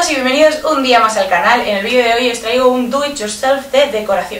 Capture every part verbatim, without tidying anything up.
todos y bienvenidos un día más al canal. En el vídeo de hoy os traigo un do it yourself de decoración.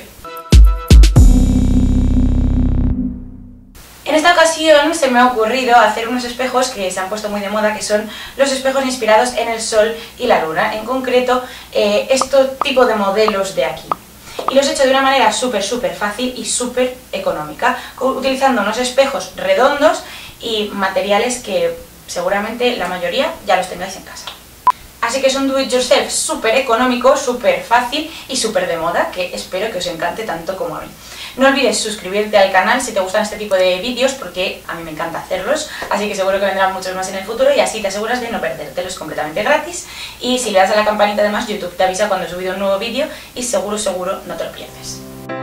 En esta ocasión se me ha ocurrido hacer unos espejos que se han puesto muy de moda, que son los espejos inspirados en el sol y la luna, en concreto eh, este tipo de modelos de aquí. Y los he hecho de una manera súper súper fácil y súper económica, utilizando unos espejos redondos y materiales que seguramente la mayoría ya los tengáis en casa. Así que es un do it yourself súper económico, súper fácil y súper de moda, que espero que os encante tanto como a mí. No olvides suscribirte al canal si te gustan este tipo de vídeos, porque a mí me encanta hacerlos, así que seguro que vendrán muchos más en el futuro y así te aseguras de no perdértelos, completamente gratis. Y si le das a la campanita además, YouTube te avisa cuando he subido un nuevo vídeo y seguro, seguro no te lo pierdes.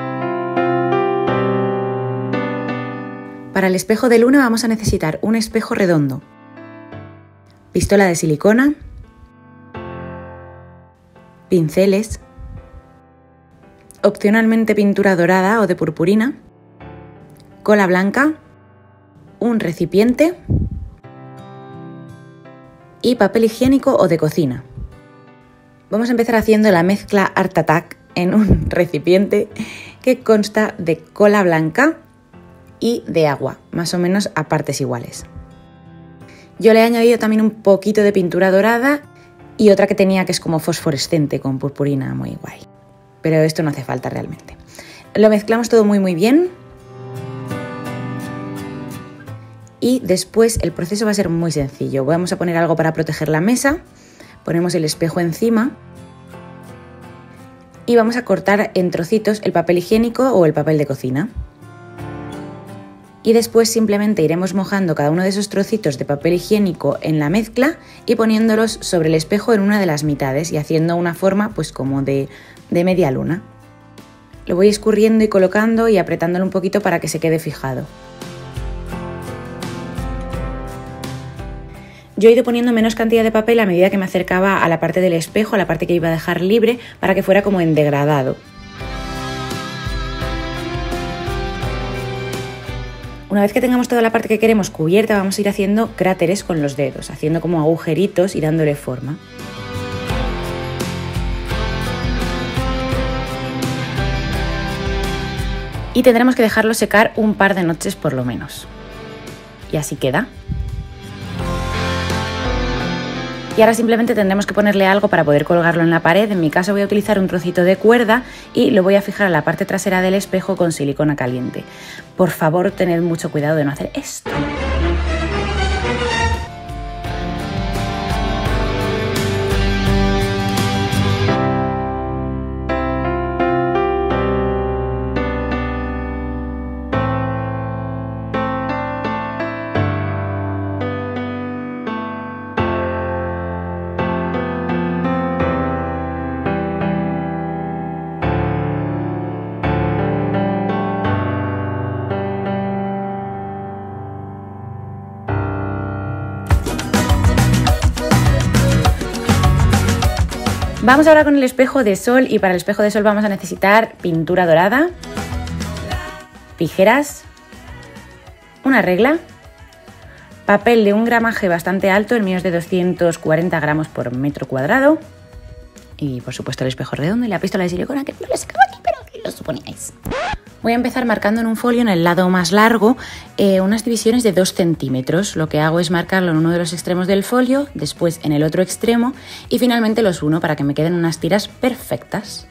Para el espejo de luna vamos a necesitar un espejo redondo, pistola de silicona, pinceles, opcionalmente pintura dorada o de purpurina, cola blanca, un recipiente y papel higiénico o de cocina. Vamos a empezar haciendo la mezcla Art Attack en un recipiente que consta de cola blanca y de agua, más o menos a partes iguales. Yo le he añadido también un poquito de pintura dorada y otra que tenía que es como fosforescente con purpurina, muy guay. Pero esto no hace falta realmente. Lo mezclamos todo muy muy bien. Y después el proceso va a ser muy sencillo. Vamos a poner algo para proteger la mesa. Ponemos el espejo encima. Y vamos a cortar en trocitos el papel higiénico o el papel de cocina. Y después simplemente iremos mojando cada uno de esos trocitos de papel higiénico en la mezcla y poniéndolos sobre el espejo en una de las mitades y haciendo una forma pues como de, de media luna. Lo voy escurriendo y colocando y apretándolo un poquito para que se quede fijado. Yo he ido poniendo menos cantidad de papel a medida que me acercaba a la parte del espejo, a la parte que iba a dejar libre, para que fuera como en degradado. Una vez que tengamos toda la parte que queremos cubierta, vamos a ir haciendo cráteres con los dedos, haciendo como agujeritos y dándole forma. Y tendremos que dejarlo secar un par de noches por lo menos. Y así queda. Y ahora simplemente tendremos que ponerle algo para poder colgarlo en la pared. En mi caso voy a utilizar un trocito de cuerda y lo voy a fijar a la parte trasera del espejo con silicona caliente. Por favor, tened mucho cuidado de no hacer esto. Vamos ahora con el espejo de sol y para el espejo de sol vamos a necesitar pintura dorada, tijeras, una regla, papel de un gramaje bastante alto, el mío es de doscientos cuarenta gramos por metro cuadrado y por supuesto el espejo redondo y la pistola de silicona que no les acabo aquí, pero aquí lo suponíais. Voy a empezar marcando en un folio, en el lado más largo, eh, unas divisiones de dos centímetros. Lo que hago es marcarlo en uno de los extremos del folio, después en el otro extremo y finalmente los uno para que me queden unas tiras perfectas.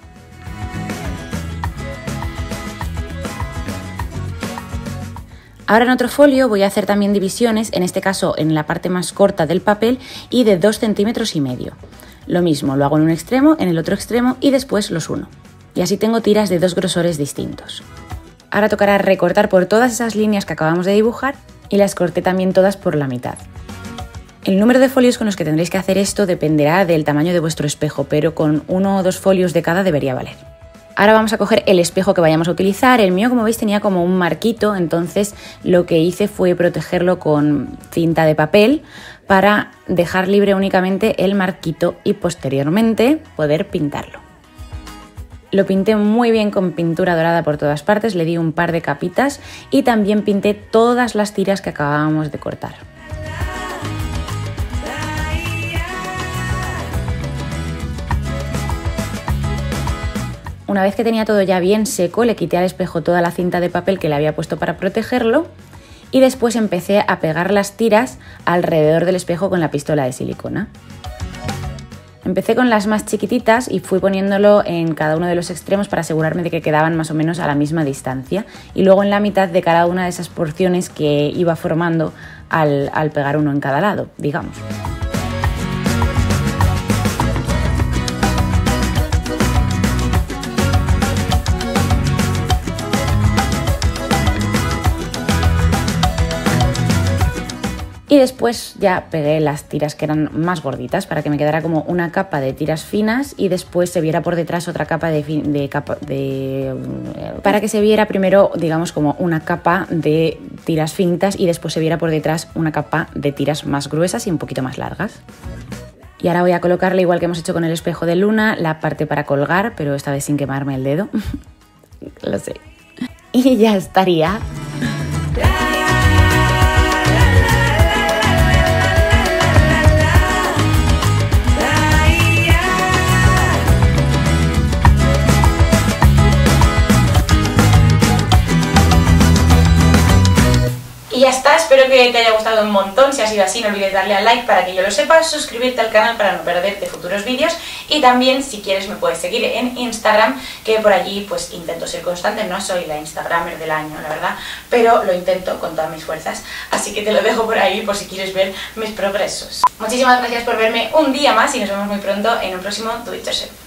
Ahora en otro folio voy a hacer también divisiones, en este caso en la parte más corta del papel y de dos centímetros y medio. Lo mismo, lo hago en un extremo, en el otro extremo y después los uno. Y así tengo tiras de dos grosores distintos. Ahora tocará recortar por todas esas líneas que acabamos de dibujar y las corté también todas por la mitad. El número de folios con los que tendréis que hacer esto dependerá del tamaño de vuestro espejo, pero con uno o dos folios de cada debería valer. Ahora vamos a coger el espejo que vayamos a utilizar. El mío, como veis, tenía como un marquito, entonces lo que hice fue protegerlo con cinta de papel para dejar libre únicamente el marquito y posteriormente poder pintarlo. Lo pinté muy bien con pintura dorada por todas partes, le di un par de capitas y también pinté todas las tiras que acabábamos de cortar. Una vez que tenía todo ya bien seco, le quité al espejo toda la cinta de papel que le había puesto para protegerlo y después empecé a pegar las tiras alrededor del espejo con la pistola de silicona. Empecé con las más chiquititas y fui poniéndolo en cada uno de los extremos para asegurarme de que quedaban más o menos a la misma distancia y luego en la mitad de cada una de esas porciones que iba formando al, al pegar uno en cada lado, digamos. Y después ya pegué las tiras que eran más gorditas para que me quedara como una capa de tiras finas y después se viera por detrás otra capa de, de, capa de para que se viera primero, digamos, como una capa de tiras finitas y después se viera por detrás una capa de tiras más gruesas y un poquito más largas. Y ahora voy a colocarle, igual que hemos hecho con el espejo de luna, la parte para colgar, pero esta vez sin quemarme el dedo. Lo sé. Y ya estaría. Y ya está, espero que te haya gustado un montón. Si ha sido así, no olvides darle al like para que yo lo sepa, suscribirte al canal para no perderte futuros vídeos y también, si quieres, me puedes seguir en Instagram, que por allí pues intento ser constante. No soy la Instagramer del año, la verdad, pero lo intento con todas mis fuerzas, así que te lo dejo por ahí por si quieres ver mis progresos. Muchísimas gracias por verme un día más y nos vemos muy pronto en un próximo Do It Yourself.